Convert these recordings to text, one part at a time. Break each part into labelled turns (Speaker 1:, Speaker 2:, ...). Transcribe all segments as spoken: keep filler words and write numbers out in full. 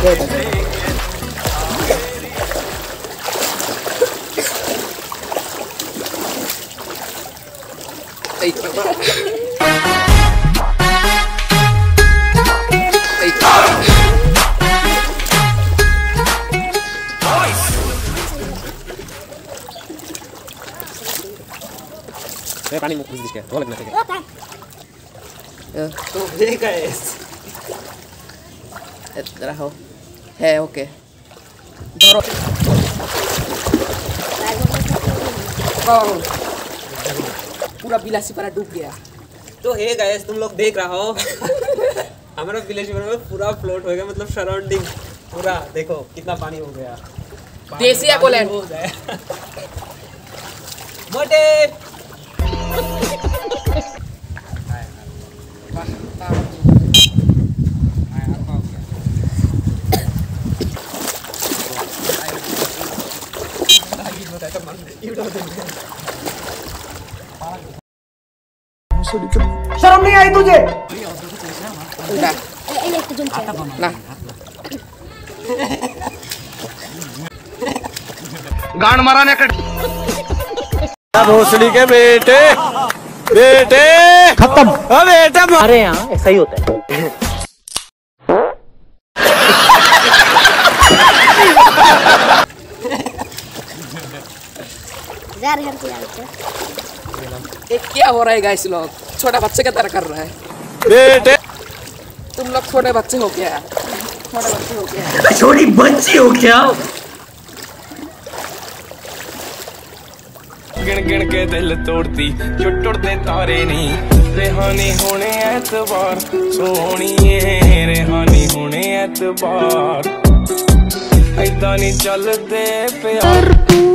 Speaker 1: दे दे
Speaker 2: Eh, panik mau bisnis kayak, boleh nanti.
Speaker 1: Ya,
Speaker 3: तो hey guys
Speaker 1: इधर आओ है ओके धरो पूरा बिलासीपारा डूब गया।
Speaker 3: तो हे गाइस तुम लोग देख रहा हो हमारा बिलासीपारा में पूरा फ्लोट हो गया, मतलब सराउंडिंग पूरा देखो कितना पानी हो गया।
Speaker 1: देसी एक्वालैंड
Speaker 3: हो गया मोटे
Speaker 4: शर्म नहीं आई तुझे?
Speaker 1: udah nah
Speaker 4: गांड माराने का
Speaker 2: भोसड़ी के बेटे बेटे
Speaker 4: खत्म।
Speaker 2: बेटा
Speaker 5: हमारे यहाँ ऐसा ही होता है।
Speaker 1: ये क्या हो रहा है गाइस? लोग छोटा बच्चे का तरह कर रहा है।
Speaker 2: बेटे
Speaker 1: तुम लोग छोटे बच्चे हो क्या? छोटे बच्चे हो क्या?
Speaker 4: छोटी बच्ची हो क्या?
Speaker 6: गिन गिन के दिल तोड़ती जो टुटदे तारे नहीं। रेहानी होने एतबार सोहणीए, रेहानी होने एतबार ऐदा नहीं चलते प्यार।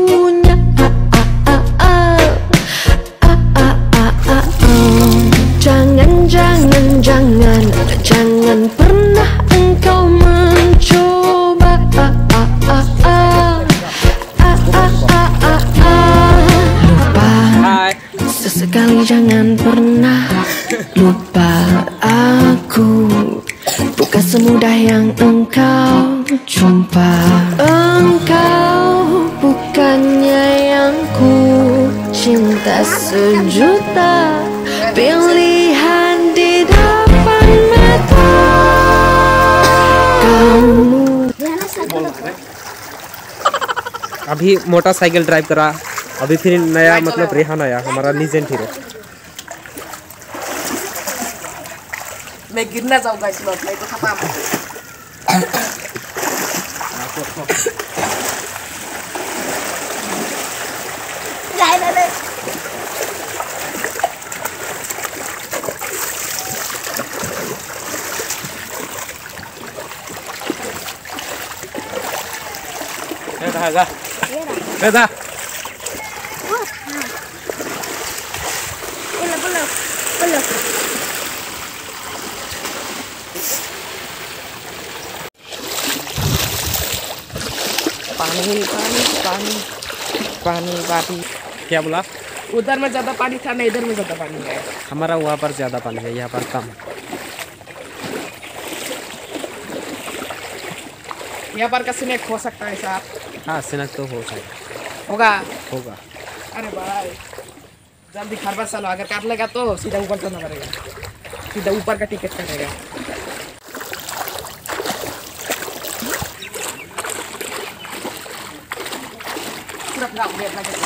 Speaker 7: Jangan, jangan, jangan, jangan pernah engkau mencoba. Lupa, sesekali jangan pernah lupa aku. Bukan semudah yang engkau jumpa. Engkau bukannya yang ku cinta sejuta. Pilihan di depan mata kamu।
Speaker 2: अभी मोटरसाइकिल ड्राइव करा, अभी फिर नया मतलब रेहान आया हमारा legend hero.
Speaker 1: मैं गिरना चाहूंगा इस लोट में तो खत्म।
Speaker 2: जा जा जा जा
Speaker 1: पानी पानी पानी पानी पानी।
Speaker 2: क्या बोला?
Speaker 1: उधर में ज्यादा पानी था ना, इधर में ज्यादा पानी है।
Speaker 2: हमारा वहाँ पर ज्यादा पानी है, यहाँ पर कम।
Speaker 1: यहाँ पर का स्नैक हो सकता है साहब?
Speaker 2: हाँ स्नैक तो हो सकता
Speaker 1: होगा
Speaker 2: होगा।
Speaker 1: अरे भाई जल्दी खरबा चलो, अगर काट लेगा तो सीधा ऊपर चलना पड़ेगा, सीधा ऊपर का टिकट कटेगा। पूरा पूरा वेट लगेगा।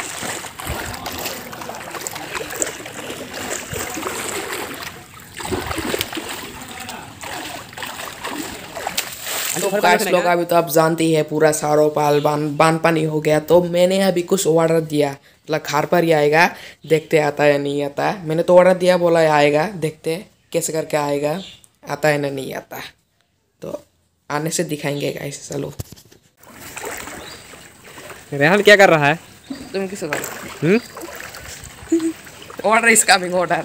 Speaker 1: गाइस लोग अभी तो आप जानते ही है पूरा सारो पाल बान बान पानी हो गया, तो मैंने अभी कुछ ऑर्डर दिया, मतलब घर पर ही आएगा, देखते आता है या नहीं आता। मैंने तो ऑर्डर दिया, बोला आएगा, देखते कैसे करके आएगा, आता है ना नहीं आता, तो आने से दिखाएंगे गाइस। चलो
Speaker 2: रेहान क्या कर रहा है?
Speaker 1: तुम किसे करो? Order is coming order.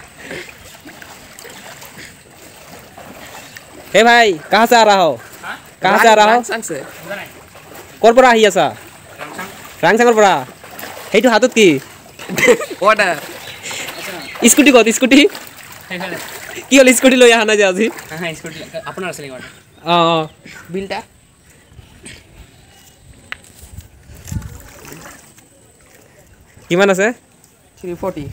Speaker 2: Hey भाई कहाँ से आ रहा हो? कहाँ से आ रहा हो?
Speaker 1: संग से
Speaker 2: कौन पड़ा है ऐसा? रंग संग पड़ा है तो हाथों की
Speaker 1: ऑर्डर
Speaker 2: स्कूटी को स्कूटी की वाली स्कूटी लो यहाँ ना जाओ जी।
Speaker 3: हां स्कूटी अपना असली ऑर्डर
Speaker 1: বিলটা
Speaker 2: কিমান আছে?
Speaker 1: Three forty.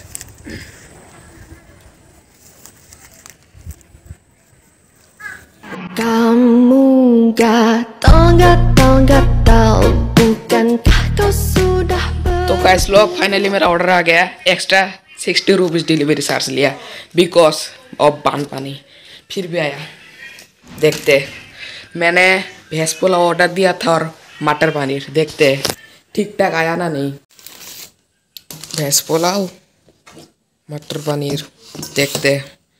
Speaker 7: Kamu gatal gatal gatal, bukankah kau sudah
Speaker 1: तो गाइस लोग फाइनली मेरा ऑर्डर आ गया। Extra sixty rupees delivery charge लिया बिकॉज ऑफ बान पानी। फिर भी आया। देखते मैंने भैंस पुलाव ऑर्डर दिया था और मटर पनीर, देखते ठीक ठाक आया ना नहीं। भैंस पुलाव मटर पनीर, देखते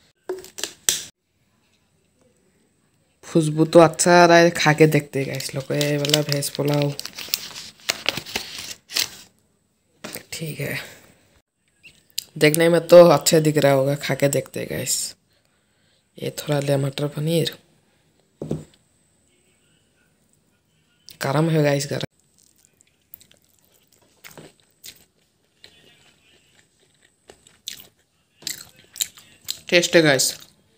Speaker 1: खुशबू तो अच्छा आ रहा है, खा के देखते गाइस लोग। ये वाला भैंस पुलाव ठीक है, देखने में तो अच्छा दिख रहा होगा, खा के देखते गाइस। ये थोड़ा ले मटर पनीर, गरम है गाइस, गरम। टेस्ट है गाइस।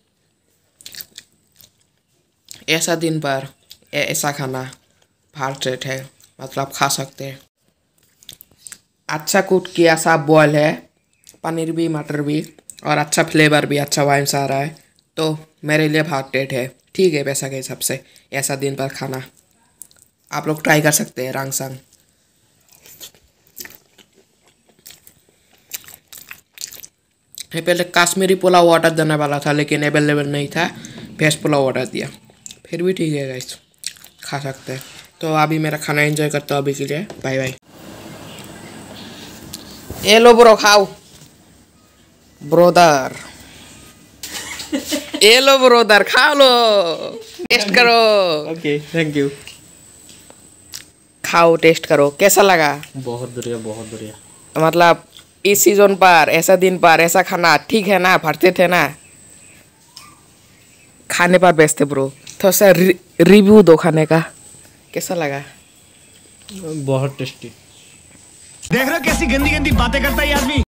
Speaker 1: ऐसा दिन पर ऐसा खाना फास्ट रेट है, मतलब खा सकते हैं। अच्छा कुक किया सा बॉयल है, पनीर भी मटर भी, और अच्छा फ्लेवर भी, अच्छा वाइन्स आ रहा है, तो मेरे लिए फास्ट रेट है, ठीक है पैसा के हिसाब से। ऐसा दिन पर खाना आप लोग ट्राई कर सकते हैं रांगसंग। ये पहले काश्मीरी पुलाव ऑर्डर देने वाला था लेकिन अवेलेबल नहीं था, वेज पुलाव ऑर्डर दिया। फिर भी ठीक है गाइस, खा सकते हैं। तो अभी मेरा खाना एंजॉय करता हूँ, अभी के लिए बाय बाय। ये लो ब्रो, खाओ ब्रोदर। ये लो ब्रोदर, खा लो, टेस्ट करो।
Speaker 2: Okay thank you.
Speaker 1: खाओ, टेस्ट करो, कैसा लगा?
Speaker 2: बहुत बढ़िया बहुत बढ़िया।
Speaker 1: मतलब इस सीजन पर, ऐसा दिन पर ऐसा खाना ठीक है ना, भरते थे ना, खाने पर बेचते ब्रो। थोड़ा सा रिव्यू दो खाने का, कैसा लगा?
Speaker 2: बहुत टेस्टी।
Speaker 4: देख रहे हो कैसी गंदी गंदी बातें करता है ये आदमी।